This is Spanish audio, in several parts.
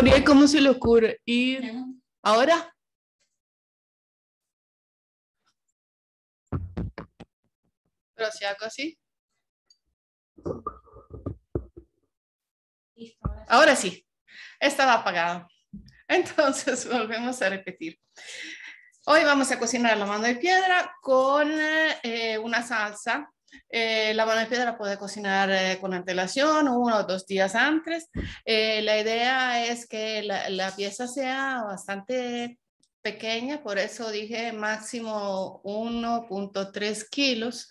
Gabriel, ¿cómo se le ocurre ir ahora? Pero si hago así. Listo, Ahora sí, estaba apagado. Entonces volvemos a repetir. Hoy vamos a cocinar la mano de piedra con una salsa. La mano de piedra puede cocinar con antelación, 1 o 2 días antes. La idea es que la pieza sea bastante pequeña, por eso dije máximo 1.3 kilos,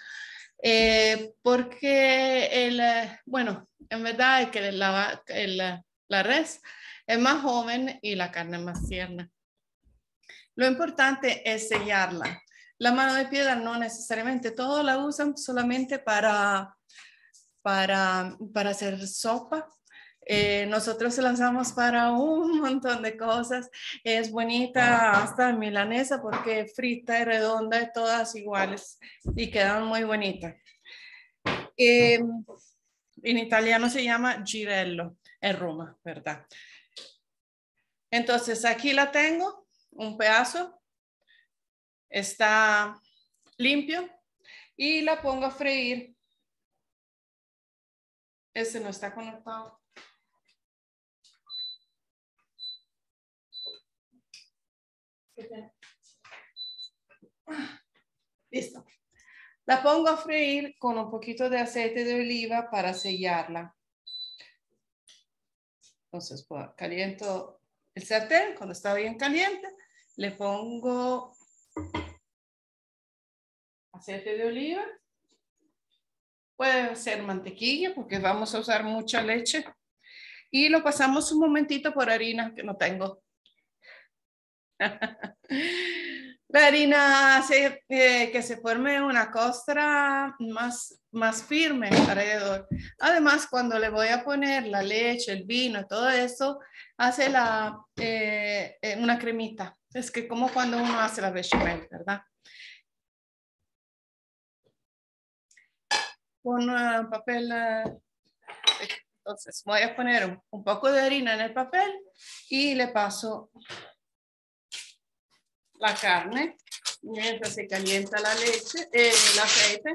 porque bueno, en verdad es que la res es más joven y la carne es más tierna. Lo importante es sellarla. La mano de piedra no necesariamente todos la usan solamente para hacer sopa. Nosotros la usamos para un montón de cosas. Es bonita hasta milanesa porque frita y redonda y todas iguales y quedan muy bonitas. En italiano se llama girello, en Roma, ¿verdad? Entonces aquí la tengo, un pedazo. Está limpio y la pongo a freír. Este no está conectado. Listo. La pongo a freír con un poquito de aceite de oliva para sellarla. Entonces, pues, caliento el sartén. Cuando está bien caliente, le pongo aceite de oliva. Puede ser mantequilla porque vamos a usar mucha leche. Y lo pasamos un momentito por harina que no tengo. La harina hace que se forme una costra más firme alrededor. Además, cuando le voy a poner la leche, el vino, todo eso, hace una cremita. Es que como cuando uno hace la bechamel, ¿verdad? Con papel. Entonces, voy a poner un poco de harina en el papel y le paso la carne mientras se calienta la leche, el aceite.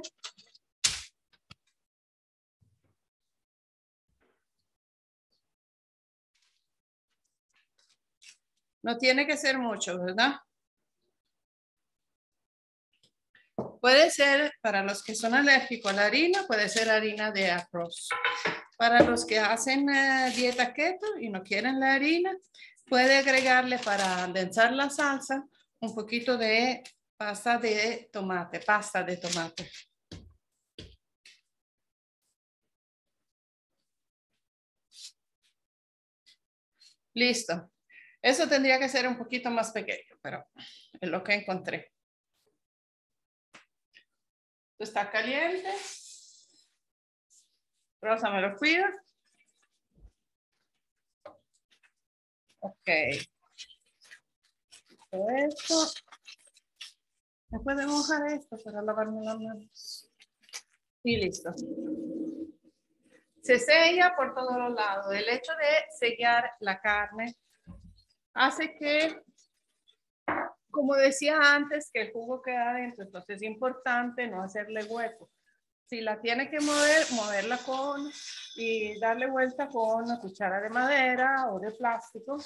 No tiene que ser mucho, ¿verdad? Puede ser, para los que son alérgicos a la harina, puede ser harina de arroz. Para los que hacen dieta keto y no quieren la harina, puede agregarle para endulzar la salsa un poquito de pasta de tomate. Listo. Eso tendría que ser un poquito más pequeño, pero es lo que encontré. Está caliente. Rosa, ¿me lo cuida? Ok. Todo esto. ¿Me puede mojar esto para lavarme las manos? Y listo. Se sella por todos los lados. El hecho de sellar la carne hace que, como decía antes, que el jugo queda adentro. Entonces es importante no hacerle hueco. Si la tiene que mover, moverla y darle vuelta con una cuchara de madera o de plástico.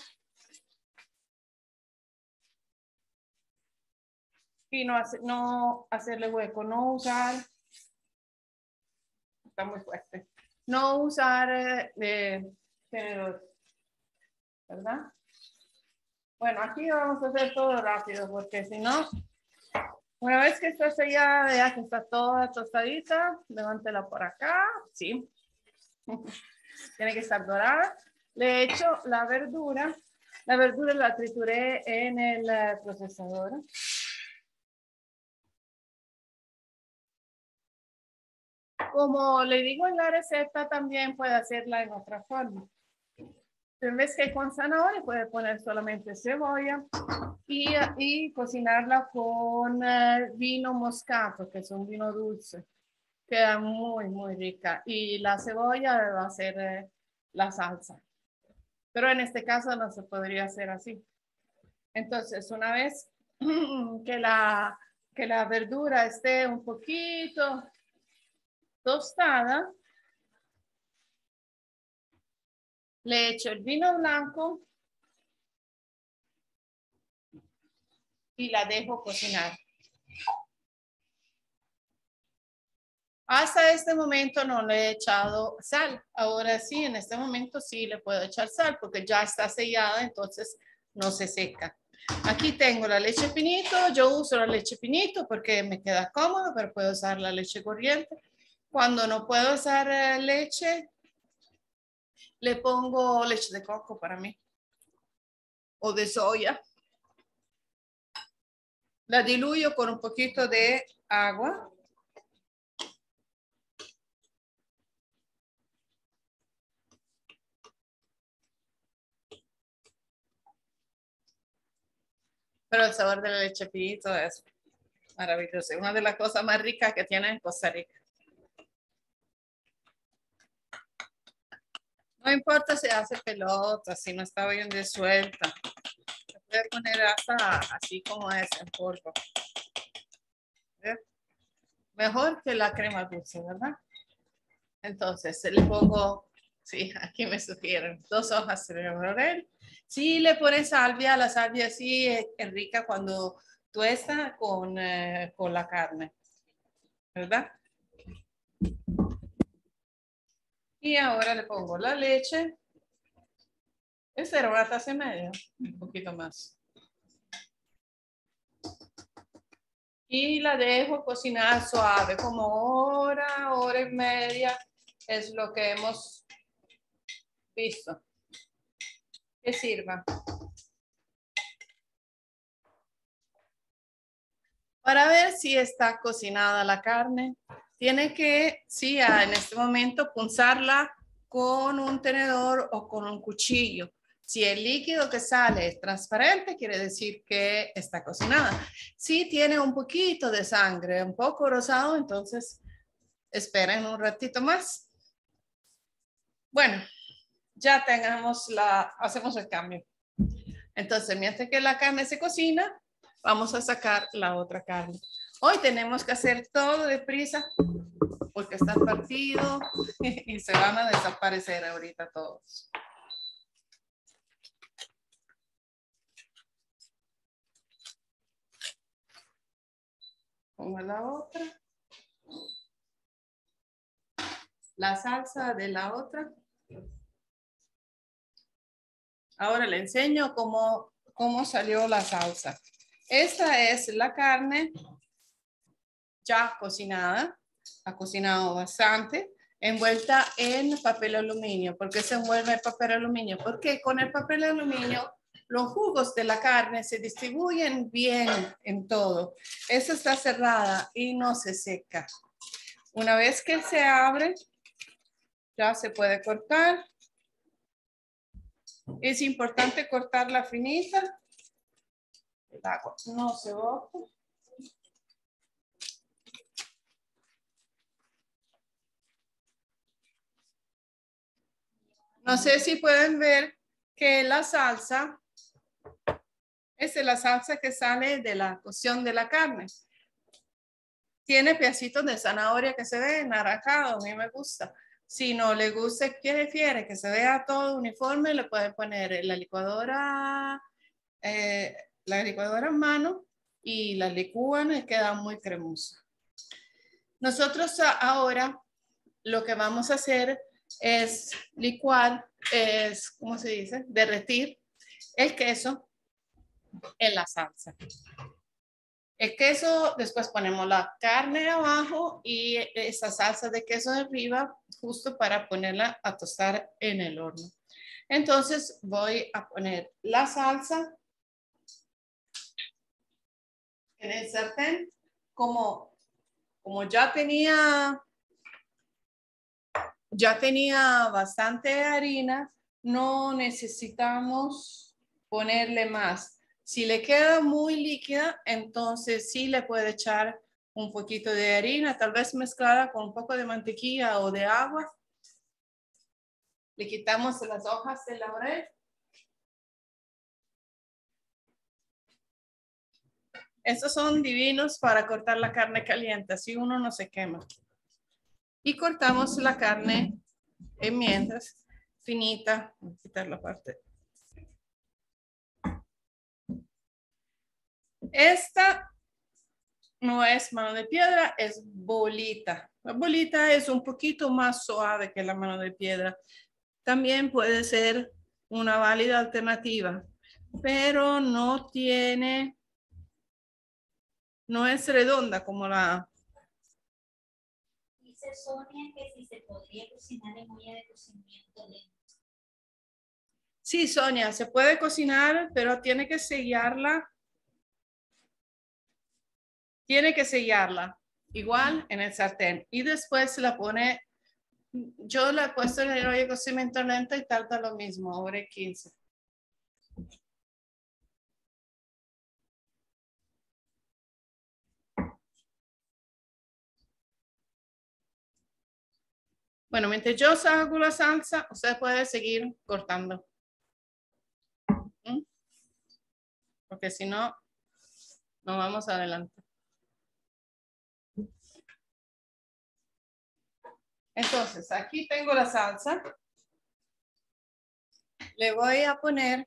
Y no hacerle hueco, no usar, está muy fuerte, no usar tenedor, ¿verdad? Bueno, aquí vamos a hacer todo rápido porque si no, una vez que está sellada, ya que está toda tostadita, levántela por acá, sí. Tiene que estar dorada. Le echo la verdura la trituré en el procesador. Como le digo en la receta, también puede hacerla en otra forma. En vez que con zanahoria, puede poner solamente cebolla y cocinarla con vino moscato, que es un vino dulce. Queda muy, muy rica. Y la cebolla va a ser la salsa. Pero en este caso no se podría hacer así. Entonces, una vez que la verdura esté un poquito tostada, le echo el vino blanco y la dejo cocinar. Hasta este momento no le he echado sal. Ahora sí, en este momento sí le puedo echar sal porque ya está sellada, entonces no se seca. Aquí tengo la leche pinito. Yo uso la leche pinito porque me queda cómodo, pero puedo usar la leche corriente. Cuando no puedo usar leche, le pongo leche de coco para mí o de soya. La diluyo con un poquito de agua. Pero el sabor de la leche pinito es maravilloso. Es una de las cosas más ricas que tiene en Costa Rica. No importa si hace pelota, si no está bien disuelta. Se puede poner hasta así como es en polvo. ¿Ves? Mejor que la crema dulce, ¿verdad? Entonces le pongo, sí, aquí me sugieren 2 hojas de laurel. Si le pones salvia, la salvia sí es rica cuando tuesta con la carne, ¿verdad? Y ahora le pongo la leche. Esta era 1,5 tazas, un poquito más. Y la dejo cocinar suave, como hora, hora y media, es lo que hemos visto. Que sirva. Para ver si está cocinada la carne, tiene que, sí, en este momento punzarla con un tenedor o con un cuchillo. Si el líquido que sale es transparente, quiere decir que está cocinada. Si tiene un poquito de sangre, un poco rosado, entonces esperen un ratito más. Bueno, ya hacemos el cambio. Entonces, mientras que la carne se cocina, vamos a sacar la otra carne. Hoy tenemos que hacer todo deprisa porque está el partido y se van a desaparecer ahorita todos. Pongo la otra. La salsa de la otra. Ahora le enseño cómo salió la salsa. Esta es la carne ya cocinada. Ha cocinado bastante. Envuelta en papel aluminio. ¿Por qué se envuelve el papel aluminio? Porque con el papel aluminio los jugos de la carne se distribuyen bien en todo. Esta está cerrada y no se seca. Una vez que se abre, ya se puede cortar. Es importante cortarla finita. El agua no se bota. No sé si pueden ver que la salsa es la salsa que sale de la cocción de la carne. Tiene pedacitos de zanahoria que se ve naranjado, a mí me gusta. Si no le gusta, ¿qué prefiere? Que se vea todo uniforme, le pueden poner la licuadora en mano y la licúan y queda muy cremosa. Nosotros ahora lo que vamos a hacer es licuar, ¿cómo se dice? Derretir el queso en la salsa. El queso, después ponemos la carne abajo y esa salsa de queso arriba, justo para ponerla a tostar en el horno. Entonces voy a poner la salsa en el sartén. Como ya tenía bastante harina, no necesitamos ponerle más. Si le queda muy líquida, entonces sí le puede echar un poquito de harina, tal vez mezclada con un poco de mantequilla o de agua. Le quitamos las hojas de laurel Estos son divinos para cortar la carne caliente, así uno no se quema. Y cortamos la carne en mientras, finita. Voy a quitar la parte. Esta no es mano de piedra, es bolita. La bolita es un poquito más suave que la mano de piedra. También puede ser una válida alternativa, pero no es redonda como la... Dice Sonia que si se podría cocinar en olla de cocimiento lento. Sí, Sonia, se puede cocinar, pero tiene que sellarla. Tiene que sellarla igual en el sartén y después se la pone. Yo la he puesto en el olla de cocimiento lento y tarda lo mismo, hora y 15. Bueno, mientras yo hago la salsa, usted puede seguir cortando. ¿Mm? Porque si no, no vamos adelante. Entonces, aquí tengo la salsa. Le voy a poner,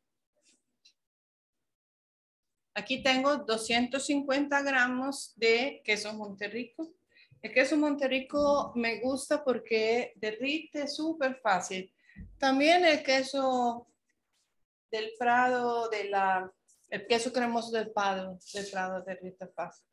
aquí tengo 250 gramos de queso Monterrico. El queso Monterrico me gusta porque derrite súper fácil. También el queso del Prado, el queso cremoso del Prado derrite fácil.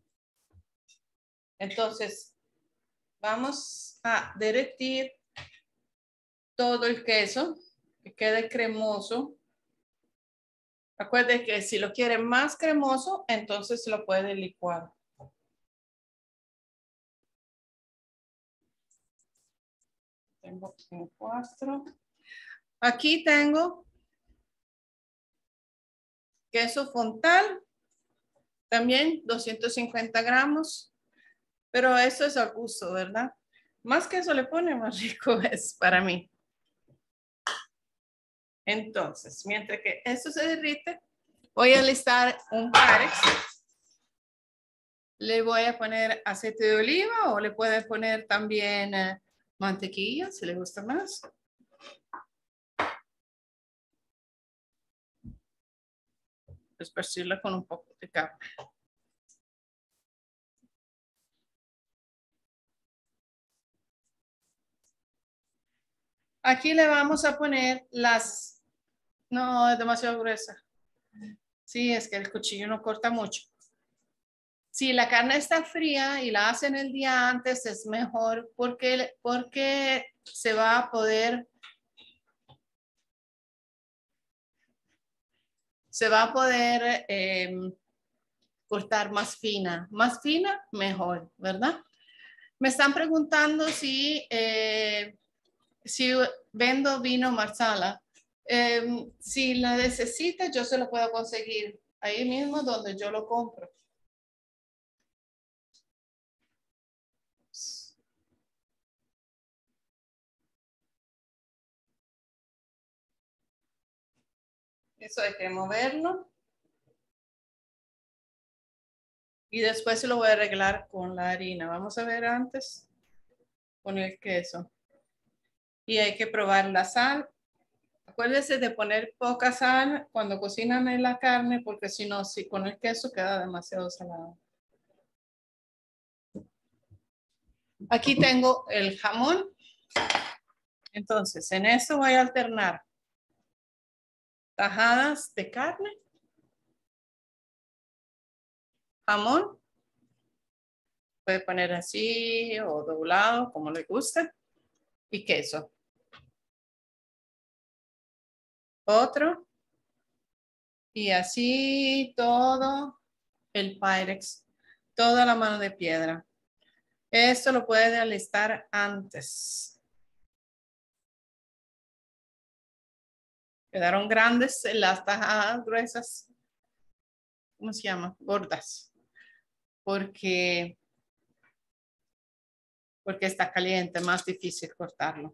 Entonces, vamos a derretir todo el queso, que quede cremoso. Recuerde que si lo quiere más cremoso, entonces lo puede licuar. Tengo 4. Aquí tengo queso Fontal, también 250 gramos, pero eso es a gusto, ¿verdad? Más queso le pone, más rico es para mí. Entonces, mientras que esto se derrite, voy a listar un Pyrex. Le voy a poner aceite de oliva o le puede poner también mantequilla, si le gusta más. Esparcirla con un poco de carne. Aquí le vamos a poner las... No, es demasiado gruesa. Sí, es que el cuchillo no corta mucho. Si la carne está fría y la hacen el día antes, es mejor porque se va a poder cortar más fina. Más fina, mejor, ¿verdad? Me están preguntando si vendo vino Marsala. Si la necesita, yo se lo puedo conseguir ahí mismo donde yo lo compro. Eso hay que moverlo. Y después se lo voy a arreglar con la harina. Vamos a ver antes con el queso. Y hay que probar la sal. Acuérdese de poner poca sal cuando cocinan en la carne, porque si no, si con el queso queda demasiado salado. Aquí tengo el jamón. Entonces, en esto voy a alternar tajadas de carne, jamón, puede poner así o doblado, como le guste, y queso. Otro, y así todo el Pyrex, toda la mano de piedra. Esto lo puede alistar antes. Quedaron grandes las tajadas gruesas. ¿Cómo se llama? Gordas. Porque está caliente, más difícil cortarlo.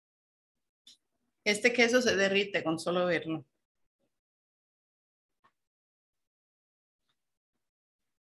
Este queso se derrite con solo verlo.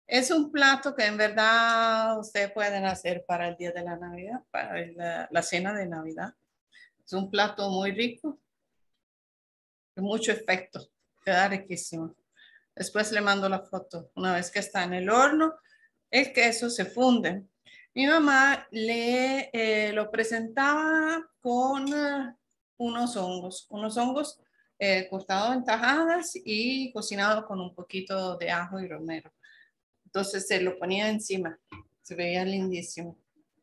Es un plato que en verdad ustedes pueden hacer para el día de la Navidad, para la cena de Navidad. Es un plato muy rico, de mucho efecto, queda riquísimo. Después le mando la foto. Una vez que está en el horno, el queso se funde. Mi mamá lo presentaba con unos hongos cortados en tajadas y cocinados con un poquito de ajo y romero. Entonces se lo ponía encima, se veía lindísimo.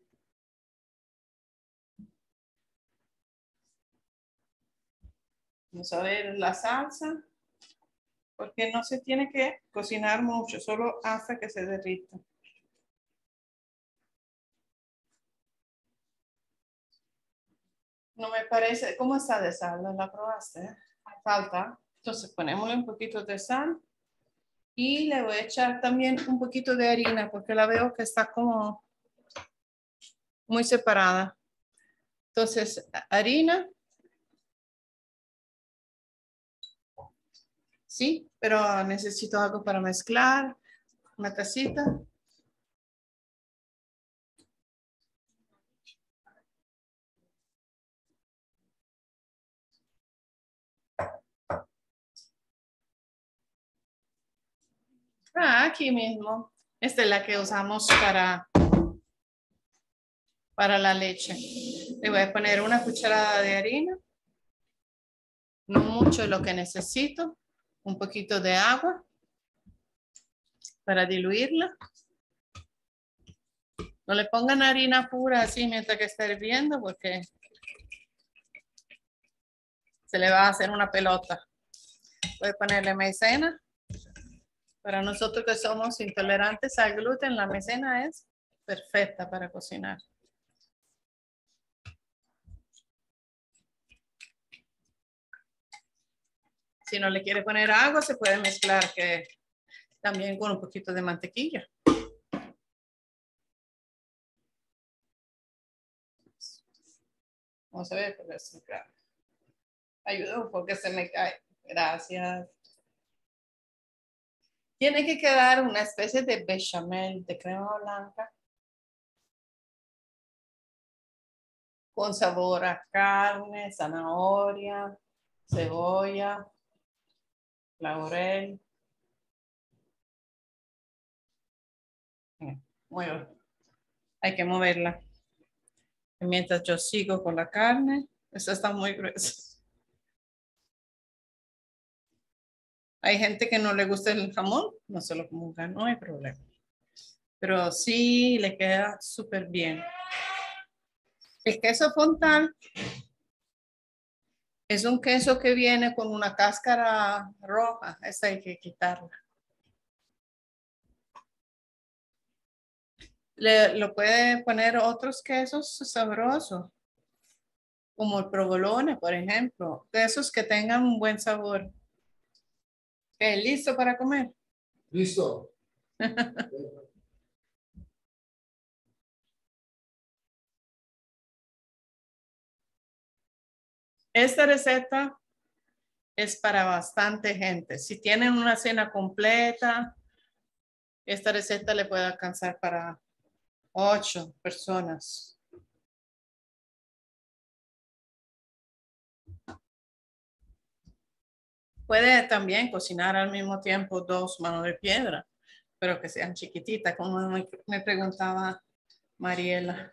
Vamos a ver la salsa, porque no se tiene que cocinar mucho, solo hasta que se derrita. No me parece, ¿cómo está de sal? ¿La probaste? Falta. Entonces ponémosle un poquito de sal y le voy a echar también un poquito de harina porque la veo que está como muy separada. Entonces, harina. Sí, pero necesito algo para mezclar. Una tacita. Aquí mismo. Esta es la que usamos para la leche. Le voy a poner una cucharada de harina. No mucho lo que necesito. Un poquito de agua para diluirla. No le pongan harina pura así mientras que está hirviendo porque se le va a hacer una pelota. Voy a ponerle maicena. Para nosotros que somos intolerantes al gluten, la maicena es perfecta para cocinar. Si no le quiere poner agua, se puede mezclar también con un poquito de mantequilla. Vamos a ver, porque ayuda un poco que se me cae. Gracias. Tiene que quedar una especie de bechamel, de crema blanca, con sabor a carne, zanahoria, cebolla, laurel. Muy bien. Hay que moverla. Mientras yo sigo con la carne, esta está muy gruesa. Hay gente que no le gusta el jamón, no se lo ponga, no hay problema. Pero sí le queda súper bien. El queso Fontal es un queso que viene con una cáscara roja. Esa hay que quitarla. Lo puede poner otros quesos sabrosos, como el provolone, por ejemplo. Quesos que tengan un buen sabor. ¿Listo para comer? Listo. Esta receta es para bastante gente. Si tienen una cena completa, esta receta le puede alcanzar para 8 personas. Puede también cocinar al mismo tiempo 2 manos de piedra, pero que sean chiquititas, como me preguntaba Mariela.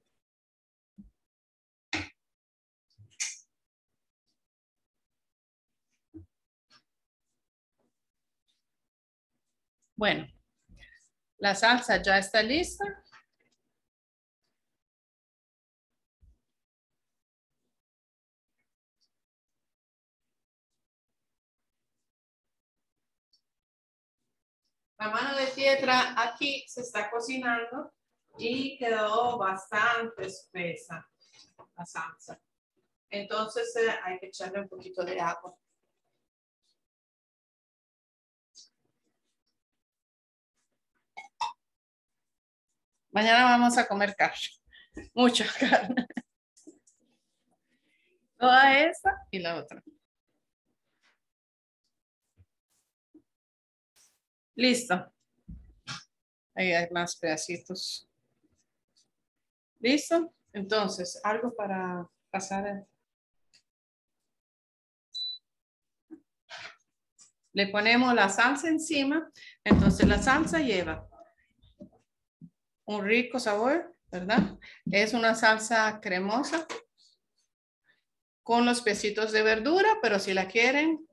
Bueno, la salsa ya está lista. La mano de piedra aquí se está cocinando y quedó bastante espesa la salsa. Entonces hay que echarle un poquito de agua. Mañana vamos a comer carne, mucha carne. Toda esta y la otra. Listo. Ahí hay más pedacitos. ¿Listo? Entonces, algo para pasar. Le ponemos la salsa encima. Entonces, la salsa lleva un rico sabor, ¿verdad? Es una salsa cremosa con los pesitos de verdura, pero si la quieren,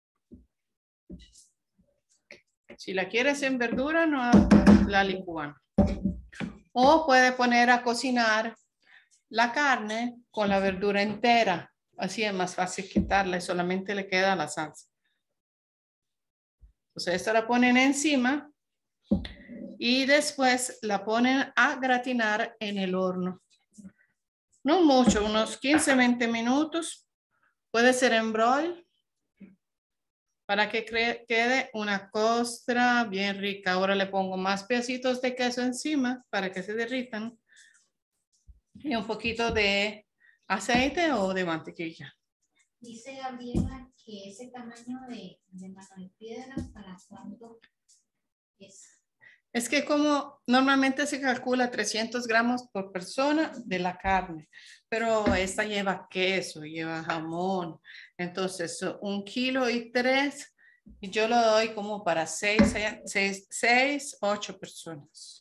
en verdura, no la licúan. O puede poner a cocinar la carne con la verdura entera. Así es más fácil quitarla y solamente le queda la salsa. Entonces, esta la ponen encima y después la ponen a gratinar en el horno. No mucho, unos 15-20 minutos. Puede ser en broil para que quede una costra bien rica. Ahora le pongo más pedacitos de queso encima para que se derritan. Y un poquito de aceite o de mantequilla. Dice Gabriela que ese tamaño de mano de piedra, ¿para cuánto es? Es que como normalmente se calcula 300 gramos por persona de la carne, pero esta lleva queso, lleva jamón. Entonces, 1,3 kilos y yo lo doy como para 6, 8 personas.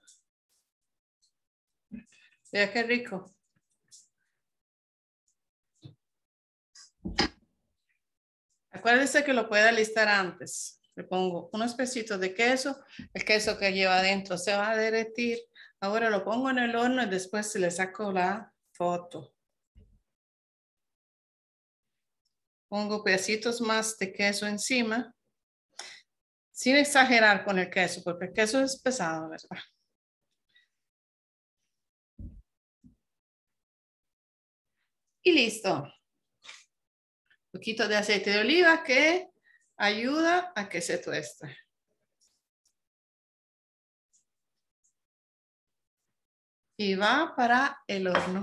Vea qué rico. Acuérdese que lo puede alistar antes. Le pongo unos pesitos de queso. El queso que lleva adentro se va a derretir. Ahora lo pongo en el horno y después le saco la foto. Pongo pedacitos más de queso encima. Sin exagerar con el queso, porque el queso es pesado, ¿verdad? Y listo. Un poquito de aceite de oliva que ayuda a que se tueste. Y va para el horno.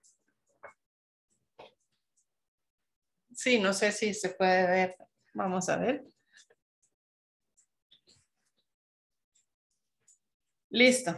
Sí, no sé si se puede ver. Vamos a ver. Listo.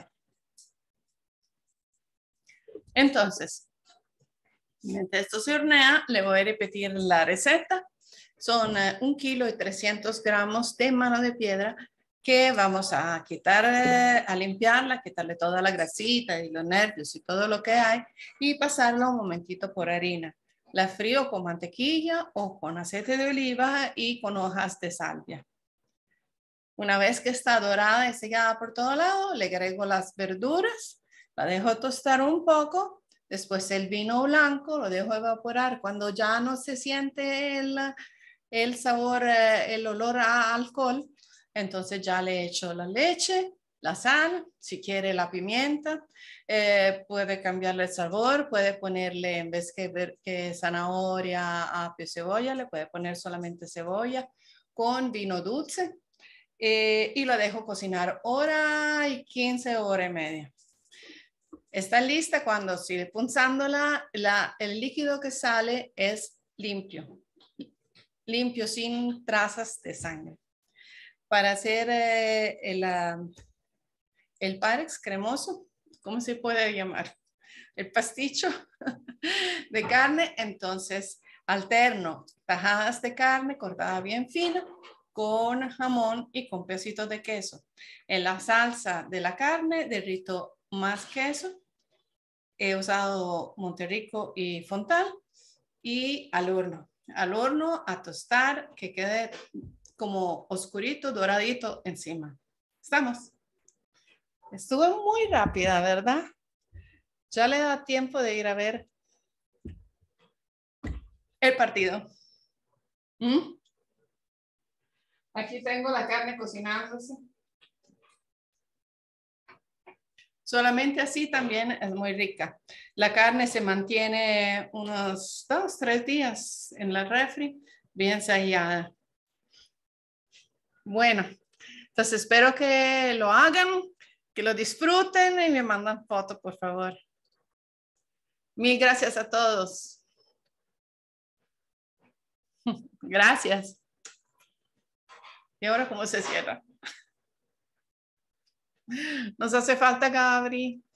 Entonces, mientras esto se hornea, le voy a repetir la receta. Son 1,3 kilos de mano de piedra que vamos a quitar, a limpiarla, quitarle toda la grasita y los nervios y todo lo que hay y pasarla un momentito por harina. La frío con mantequilla o con aceite de oliva y con hojas de salvia. Una vez que está dorada y sellada por todo lado, le agrego las verduras, la dejo tostar un poco, después el vino blanco, lo dejo evaporar. Cuando ya no se siente el sabor, el olor a alcohol, entonces ya le echo la leche, la sal, si quiere la pimienta, puede cambiarle el sabor, puede ponerle en vez que zanahoria, apio, cebolla, le puede poner solamente cebolla con vino dulce. Y lo dejo cocinar 1:15, 1:30. Está lista cuando sigue punzándola, el líquido que sale es limpio, sin trazas de sangre. Para hacer el Parex cremoso, ¿cómo se puede llamar? El pasticho de carne, entonces alterno tajadas de carne cortada bien fina con jamón y con pedacitos de queso. En la salsa de la carne derrito más queso. He usado Monterrico y Fontal y al horno a tostar que quede como oscurito, doradito encima. ¿Estamos? Estuve muy rápida, ¿verdad? Ya le da tiempo de ir a ver el partido. Aquí tengo la carne cocinándose. Solamente así también es muy rica. La carne se mantiene unos 2-3 días en la refri, bien sellada. Bueno, entonces espero que lo hagan, que lo disfruten y me mandan foto, por favor. Mil gracias a todos. Gracias. ¿Y ahora cómo se cierra? Nos hace falta Gabri.